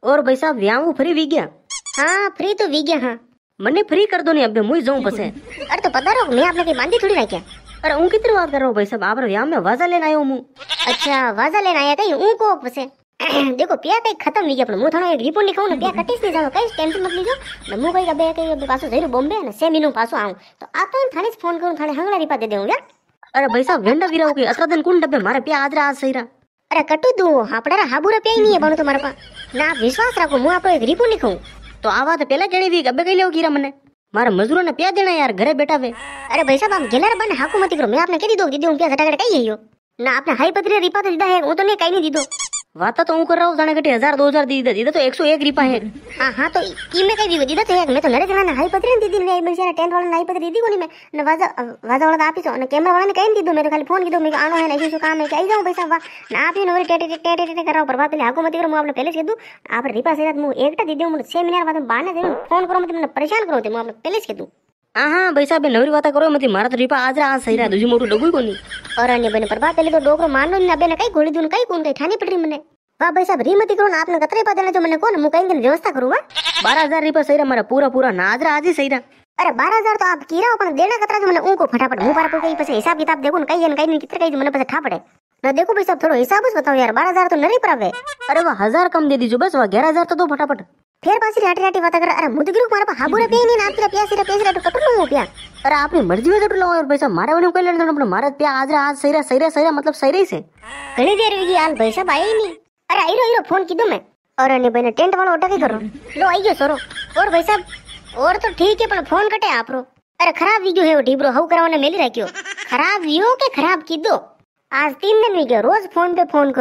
और भाई साहब व्याह फ्री वी गया। हाँ फ्री तो वी गया। हाँ मने फ्री कर दो नहीं अब मुझे जाऊं पसे। अरे तो पता रहो मैं आपने कहीं बांधी थोड़ी ना क्या। अरे ऊँ कितनी बात कर रहा हूँ भाई साहब, आप व्याह में वाजा लेने आयो हूँ। अच्छा वाजा लेने आया कहीं ऊँ को पसे। देखो प्या कहीं खत्म नहीं गया पण मु थानो एक रिपोर्ट लिखाऊं ने प्या कटीस नहीं जाओ कहीं टेंशन मत लीजो ने मु कहीं अबे कहीं पासो जइरो बॉम्बे ने 6 महीनों पासो आऊं तो आप तो थाने से फोन करूं थाने हंगला रिपा दे देऊं यार। अरे भाई साहब वेंडा वीरा के अतरा दिन कुन डब्बे मारे प्या आज आज सही रहा। अरे कटू दू आपड़ा हाबूरा प्या ही नहीं है बनो तुम्हारे पास ना आप विश्वास रखो मु आपको एक रिपोर्ट लिखाऊं तो आ बात पहला केड़ी वी अबे कई लेओ कीरा मने मारे मजदूरों ने प्या देना यार घरे बैठा वे। अरे भाई साहब आप गेलर बन हाकू मत करो मैं आपने कह दी दो दीदी प्या झटाकड़ कही है यो ना आपने हाई पत्री रिपा तो दीदा है वो तो नहीं कहीं नहीं दी दो वाता तो हूँ कर रहा हूँ जाने कटे 1000 2000 दीदा तो 101 रिपा है। हाँ तो ई में कहीं दीदा तो है मैं तो नरे जना हाई पत्री दीदी ने मैं सारा टेंट वाला हाई पत्री दी कोनी मैं न वाजा वाजा वाला आप ही सो न कैमरा वाला ने कहीं दी दो मेरे खाली फोन की दो मैं आनो है ऐसे काम है क्या जाऊं पैसा वा ना आप ही नोरी टेटे कराओ प्रभात ले हाको मत करो मैं आपने पहले से दू आप रिपा से मु एकटा दी दूं 6 महीना बाद बाने दे फोन करो मत मैंने परेशान करो ते मैं आपने पहले से दू। हाँ भाई साहब नवरी बात करो मत मारा तो रिपा आज आज सही रहा दूजी मोटू डगुई कोनी। और अन्य बने प्रभात पहले तो डोकरो मानो न अबे ने कई गोली दून कई कौन कई ठानी पड़ रही मने वाह भाई साहब री मत करो ना आपने कतरे पा देना जो मैंने कौन मु कहीं व्यवस्था करूँ 12,000 रुपया सही रहा मारा पूरा नाजरा आज ही सही रहा। अरे 12,000 तो आप कीरा अपन देना कतरा जो मैंने उनको फटाफट मुंह पर कहीं पैसे हिसाब किताब देखो न कहीं नहीं कितने कहीं मैंने पैसे ठा पड़े ना देखो भाई साहब थोड़ा हिसाब से बताओ यार 12,000 तो नहीं पड़ावे। अरे वह 1000 कम दे दीजिए बस वह 11,000 तो दो फटाफट फिर पासी राटी बात कर। अरे मुझे गिरो मारे हाबुरा पे नहीं ना तेरा प्यासी रे पैसे तो कटू लो प्या। अरे आपने मर्जी में कटू लो और पैसा मारे वाले को लेने दो मारा प्या आज आज सही रहा मतलब सही रही से घणी देर होगी हाल भाई साहब आए ही नहीं। अरे आइरो फोन की दो मैं और अन्य भाई ने टेंट वाला उठा के करो लो आई गयो सरो और भाई साहब और तो ठीक है पर फोन कटे आप रो। अरे खराब वीडियो है वो ढीबरो हव कराने मेली रखियो खराब वियो के खराब की दो आज 3 दिन हो गया रोज फोन पे फोन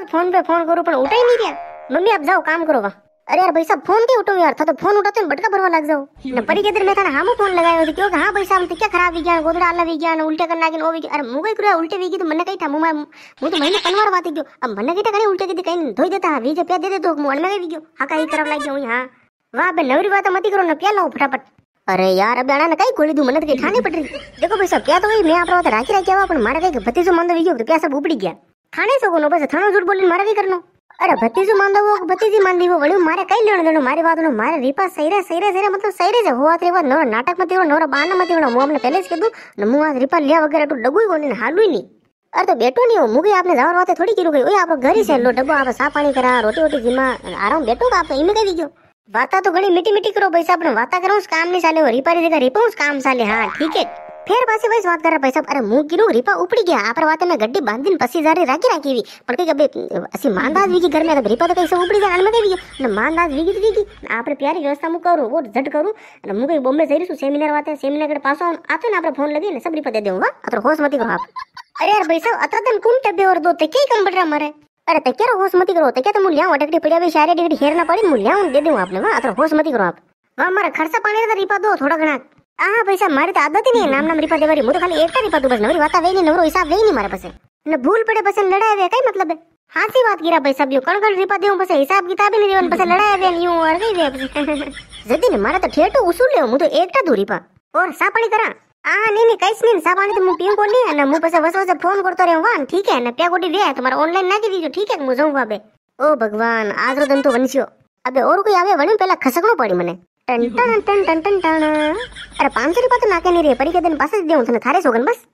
करूं पर उठा ही नहीं रहा। मम्मी आप जाओ काम करो वा। अरे यार भाई साहब फोन क्यों उठो यार था तो फोन उठाते बटका भरवा लग जाओ न परी के दिन में था हम फोन लगाया क्यों हाँ भाई साहब तो क्या खराब विज्ञान गोदड़ा आला विज्ञान उल्टे करना कि ओ विज्ञान अरे मुगई कुरा उल्टे विगी तो मने कहीं था मुंह तो महीने पनवार बात क्यों अब मने कहीं कहीं उल्टे की कहीं धोई देता वीज पे दे दे तो मुंह में विज्ञो हा कहीं करब लग जाऊं हां वाह बे नवरी बात मत करो न प्या लो फटाफट। अरे यार अब आना न कहीं गोली दू मने तो कहीं ठाने पड़ रही देखो भाई साहब क्या तो मैं आप बात राखी रखिया अपन मारे कहीं भतीजो मंद विज्ञो तो क्या सब उपड़ी गया ठाने सो को बस थानो झूठ बोली मारे भी करनो। अरे भतीजो मान दो भतीजी मान दी वो वळी मारे कई लेण देनो मारी बात नो मारे रिपा सही रे मतलब सही रे होवा रे बात नो नाटक मत करो नोरा बाना मत करो मु हमने पहले से कह दूं न मु आज रिपा लिया वगैरह तो डगुई कोनी ने हालुई नहीं। अरे तो बेटो नहीं हो मुगे आपने जावर बात थोड़ी कीरू गई ओए आपरो घर ही से लो डब्बो आप सा पानी करा रोटी जिमा आराम बेटो का आप तो इमे कह दीजो वाता तो घणी मिटी करो भाई साहब ने वाता करो उस काम नहीं साले रिपा री जगह रिपा उस काम साले हां ठीक है फिर पासी भाई बात कर रहा भाई साहब। अरे मुंह गिरो रिपा उपड़ी गया आप बात में गड्डी बांधीन पसी जा रही राखी वी पर कई कबे असी मानदास वी की घर में तो रिपा तो कैसे उपड़ी जान में कही न मानदास वी की आपरे प्यारी व्यवस्था मु करू वो झट करू न मुगे बॉम्बे जई रही सेमिनार वाते सेमिनार के पास आतो ना आपरे फोन लगी ने सब रिपा दे दूंगा अतर होश मत करो आप। अरे यार भाई साहब अतर दिन कुन टबे और दो ते के कम बड़ रहा मारे अरे ते क्या होश मत करो ते क्या तो मूल्य अटकड़ी पड़िया भी सारे डिग्री हेर ना पड़ी मूल्य दे दूं आपने वा अतर होश मत करो आप वा मारा खर्चा पानी रे रिपा दो थोड़ा घना हाँ भाई साहब मारी तो आदत ही नहीं नाम रिपा देवारी मुझे खाली एक रिपा दो बस नवरी वाता वे नहीं नवरो हिसाब वे नहीं मारे पासे न भूल पड़े बस लड़ाई वे कई मतलब है हासी बात गिरा भाई साहब यो कण रिपा देऊ बस हिसाब किताब ही नहीं देवन बस लड़ाई वे यूं और गई वे जदी ने मारा तो ठेठो उसूल ले मु तो एकटा दूरी पा और सा पानी करा नहीं कैस नहीं सा पानी तो मु पीऊ को नहीं न मु बस बस फोन करतो रहूं वान ठीक है न प्या गोटी वे तुम्हारा ऑनलाइन ना दीजो ठीक है मु जाऊं अबे ओ भगवान आज रो दिन तो वंशियो अबे और कोई आवे वणी पहला खसकणो पड़ी मने टन टन टन टन टन टन। अरे 500 रुपया तो नाके नहीं रे परी के दिन पास देऊं थने थारे सोगन बस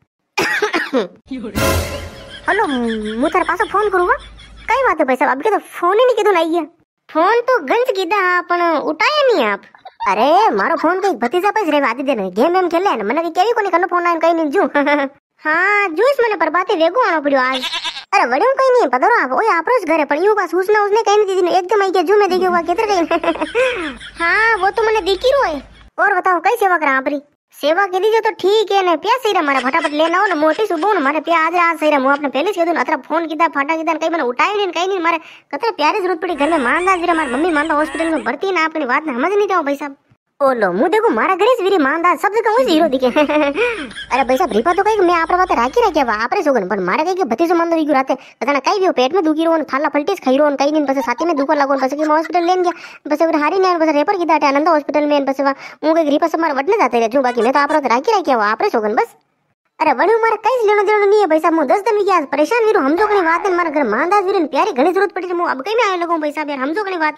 हेलो मु थारे पास फोन करूवा कई बात है भाई साहब अब के तो फोन ही नहीं किदो आई गया फोन तो गंज कीदा पण उठाया नहीं आप। अरे मारो फोन कई भतीजा पैस रे आदि देने गेम खेले ने मने केवी कोनी कनो फोन आइन कई नहीं जू हां जूस मने पर बाते वेगो आनो पड़ियो आज। अरे वड़ियो कई नहीं पता आप ओए आपरोस घरे पण यू पास सूचना उसने कई नहीं दी एकदम आई के जू में देखियो वा केतर गई हां वो तो मने देखी रो है और बताओ कई सेवा करा आपरी सेवा के दीजो तो ठीक है ने प्या सही रे मारा फटाफट लेना हो न मोटी सुबह न मारे प्या आज सही रे मु आपने पहले से कह दूं अतरा फोन कीदा फाटा कीदा कई मने उठाई नहीं कई नहीं मारे कतरे प्यारी जरूरत पड़ी घर में मानदास रे मारी मम्मी मानदा हॉस्पिटल में भर्ती ना अपनी बात ने समझ नहीं जाओ भाई साहब ओ लो मु देखो मारा घरे से वीरी मानदास सब जगह उसी हीरो दिखे अरे भाई साहब रिपा तो कई मैं आपरा बात राखी रख्या वा आपरे सोगन पण मारे कई के भतीजो मंदो वीगु राते कतना कई भी पेट में दुखी रो थाला पलटीस खाई रो कई दिन बस साथी में दुखो लागो बस के हॉस्पिटल लेन गया बस फिर हारी ने बस रेफर कीदा आनंद हॉस्पिटल में बस वा उ के रिपा से मार वटने जाते रे जो बाकी मैं तो आपरा राखी रख्या वा आपरे सोगन बस। अरे वणु मारे कई लेनो देनो नहीं है भाई साहब मु 10 दिन की आज परेशान वीरो हम जो कनी बात ने मारे घर मानदास वीरन प्यारी घणी जरूरत पड़ी मु अब कई में आए लगो भाई साहब यार हम जो कनी बात ने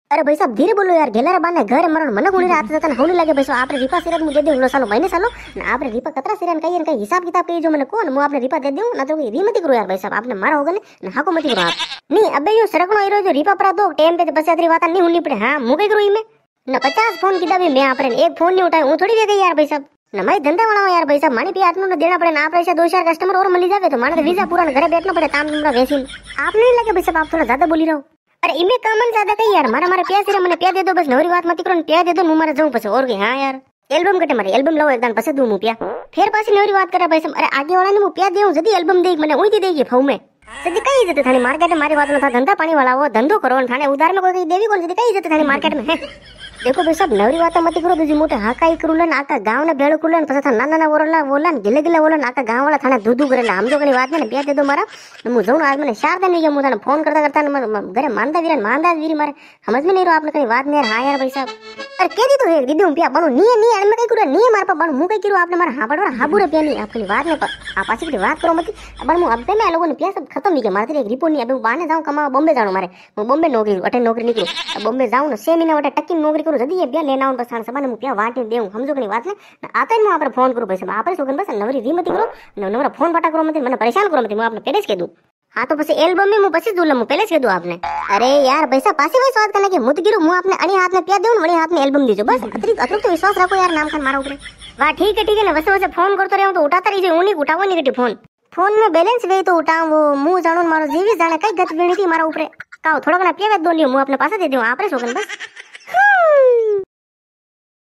अरे भाई साहब धीरे बोलो यार, गेलारा बाने घरे मरण મને કોણી રાત જતા હોલી લાગે ભાઈ સાહેબ, આપણે રીપા સિરાત મુ દે દેઉં સાલો મહિને સાલો ને આપણે રીપા કતરા સિરાન કઈ કઈ હિસાબ કિતાબ કહી જો મને કોણ હું આપણે રીપા દે દેઉં ના તો રી મતી કરો યાર ભાઈ સાહેબ, આપણે મારા હોગને ને હાકો મતી કરો આપ ની અબે યો સરકણો આઈરો જો રીપા પરા દો ટેમ पे બસ આતરી વાત ની હુની પડે હા મુ કઈ કરું ઈમે ને 50 ફોન કીધા ભી મે આપણે એક ફોન ની ઉઠાય હું થોડી દે ગઈ યાર ભાઈ સાહેબ ને મારી ધંધા વાળા યાર ભાઈ સાહેબ, માણી પી આટલું ન દેના પડે ને આપણે 2-4 કસ્ટમર और મળી જાવે તો માણે વીઝા પૂરા ઘરે બેઠનો પડે તામ तुमरा વેસીન आप नहीं लगे भाई साहब, आप थोड़ा ज्यादा बोली रहो। अरे इमे कमन ज्यादा कही यार, मारा प्याज सिरा મને પ્યા દે દો બસ, નવરી વાત મતી કરો ને પ્યા દે દો, હું મારે જઉં પછી ઓર કે હા યાર એલ્બમ કટે મારી એલ્બમ લાવો એકદમ પછી દઉં હું પ્યા ફેર પાછી નવરી વાત કરે ભાઈ સાહેબ। અરે આગે વાળા ને હું પ્યા દેઉં જદી એલ્બમ દે મને ઉઈ દે કે ફાઉ મે જદી કઈ જતે થાની માર્કેટ મારી વાત ન થા, ધંધા પાણી વાળા હો ધંધો કરો ને થાને ઉધાર में कोई कहीं देवी कौन जदी कई जते थानी मार्केट में देखो भाई साहब नवरी बात मत करो, दूजी मोटे हाकाई करू ले आका गांव ने भेड़ करू ले પછી થા નાના ઓરલા બોલા ને ગિલે ગિલે બોલા ને આકા ગાંવ વાળા થાને દૂધુ કરે એટલે સમજો કની વાત ને બે દે દો મારા હું જઉં આજ મને 4 दिन ગયા, હું તને ફોન કરતા કરતા ને ઘરે માંદા વીરન માંદા વીરી મારે સમજ में नहीं रो आपने कई बात ने यार। हाँ यार भाई साहब अरे के दी तो है दीदी हूं पिया बनो नी नी मैं कई करू नी मार पर बनो मु कई करू आपने मारा हाबड़ हाबुरे पिया नी आपकी बात ने पर आ पाછી की बात करो मत बन मु अब मैं लोगों ने पिया सब खत्म नहीं के मारे एक रिपोर्ट नहीं, अब मैं बाने जाऊं कमा बॉम्बे जाऊं मारे मैं बॉम्बे नौकरी अटे नौकरी निकलू बॉम्बे जाऊं ने 6 महीना वटे टक्की नौकरी करू जदी ये बिया लेना उन बस सबने मु पिया वाटी देऊं समझो कनी बात ने आते मैं आपरे फोन करू भाई साहब, आपरे सोगन बस नवरी री मती करो नवरा फोन बटा करो मत, મને परेशान करो मत, मैं आपने पहले જ કહી દઉં हाँ तो પછી एल्बम में હું પછી દઉં पहले જ કહી દઉં आपने। अरे यार भाई साहब पासी वही स्वाद करने के मुत गिरो હું आपने अणी हाथ में पिया देऊं वणी हाथ में एल्बम दीजो बस, अतिरिक्त तो विश्वास रखो यार नाम खान मारा ऊपर वाह ठीक है ना, वैसे वैसे फोन करते रहो तो उठाता रही उन्हीं उठावो नहीं कटी फोन में बैलेंस वे तो उठाओ मुंह जानो मारो जीवी जाने कई गत वीणी थी मारा ऊपर काओ थोड़ा घना पिया दो नहीं, હું आपने पासा दे दूं आपरे सोगन बस।